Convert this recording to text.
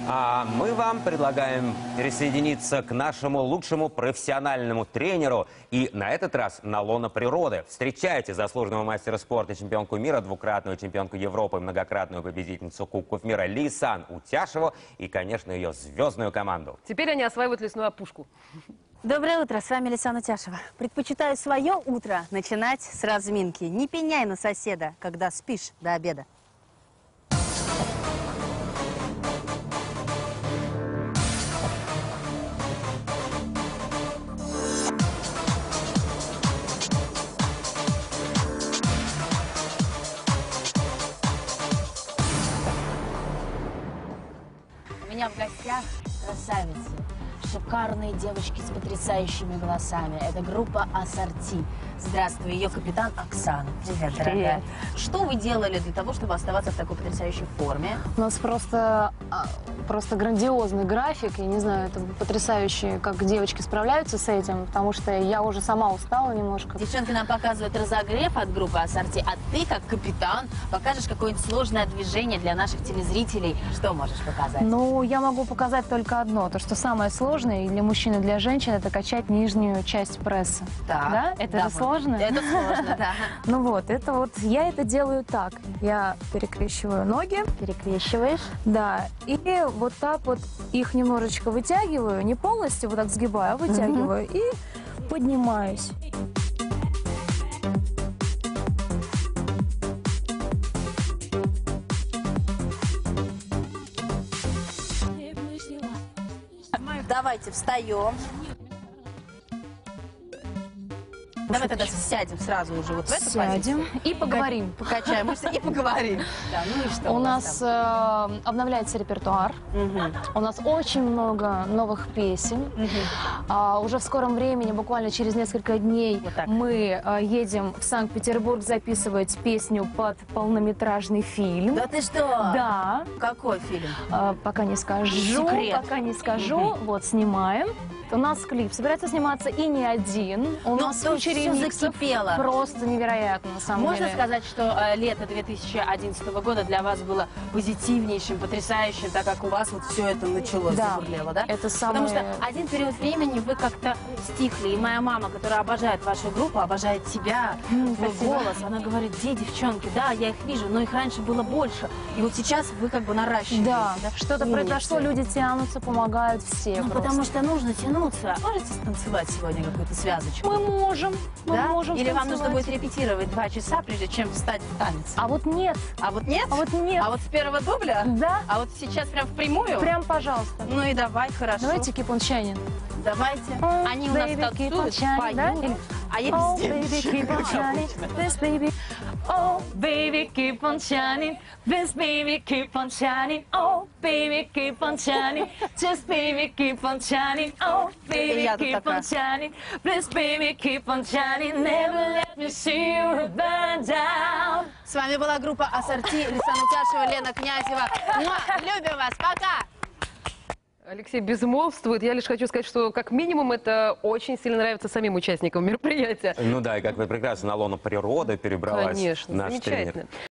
А мы вам предлагаем присоединиться к нашему лучшему профессиональному тренеру. И на этот раз на лоно природы. Встречайте заслуженного мастера спорта, чемпионку мира, двукратную чемпионку Европы, многократную победительницу Кубков мира Лейсан Утяшеву и, конечно, ее звездную команду. Теперь они осваивают лесную опушку. Доброе утро, с вами Лейсан Утяшева. Предпочитаю свое утро начинать с разминки. Не пеняй на соседа, когда спишь до обеда. У меня в гостях красавицы, шикарные девочки с потрясающими голосами. Это группа «Ассорти». Здравствуй, ее капитан Оксана. Привет, дорогая. Что вы делали для того, чтобы оставаться в такой потрясающей форме? У нас просто грандиозный график. Я не знаю, это потрясающе, как девочки справляются с этим, потому что я уже сама устала немножко. Девчонки нам показывают разогрев от группы «Ассорти», а ты, как капитан, покажешь какое-нибудь сложное движение для наших телезрителей. Что можешь показать? Ну, я могу показать только одно. То, что самое сложное и для мужчин, и для женщин, это качать нижнюю часть пресса. Так, да? Это же сложно? Это сложно, да. Ну вот, я это делаю так. Я перекрещиваю ноги. Перекрещиваешь? Да, и вот так вот их немножечко вытягиваю, не полностью вот так сгибаю, а вытягиваю и поднимаюсь. Давайте встаем. Давай тогда сядем сразу уже вот в эту Сядем позицию. и поговорим. Покачаем мышцы и поговорим. Да, ну и что У нас обновляется репертуар. У нас очень много новых песен. Уже в скором времени, буквально через несколько дней, Вот мы едем в Санкт-Петербург записывать песню под полнометражный фильм. Да ты что? Да. Какой фильм? Пока не скажу. Секрет. Пока не скажу. Вот, снимаем. У нас клип собирается сниматься и не один. У нас куча ремиксов. Закипело. Просто невероятно, на самом Можно деле. сказать, что лето 2011 года для вас было позитивнейшим, потрясающим, так как у вас вот все это началось, Да, забурлело, да? это самое... Потому что один период времени вы как-то стихли, и моя мама, которая обожает вашу группу, обожает тебя, твой голос, она говорит: где девчонки? Да, я их вижу, но их раньше было больше. И вот сейчас вы как бы наращиваете. Да, что-то произошло, люди тянутся, помогают все. Ну, просто. потому что нужно тянуться. Можете станцевать сегодня какую-то связочку? Мы можем, мы Да? можем Или вам нужно станцевать. будет репетировать 2 часа, прежде чем встать в танец? А вот нет. А вот нет? А вот нет. А вот с первого дубля? Да. А вот сейчас прям впрямую? Прям, пожалуйста. Ну и давай, хорошо. Давайте keep on shining. Давайте. Oh, Они у нас baby, keep on танцуют, shining, да? поют. А я Oh, везде. baby, keep on shining, this baby. Oh, baby, keep on shining, this baby, keep on shining. Oh, baby, keep on shining, just baby, keep on shining. Oh, baby, Я тут keep такая. on shining, this baby, keep on shining. Never let me see you burn down. С вами была группа «Ассорти», Лейсан Утяшева, Лена Князева. Любим вас, пока! Алексей безмолвствует. Я лишь хочу сказать, что как минимум это очень сильно нравится самим участникам мероприятия. Ну да, и как вы прекрасно на лоно природы перебралась Конечно, наш тренер. замечательно.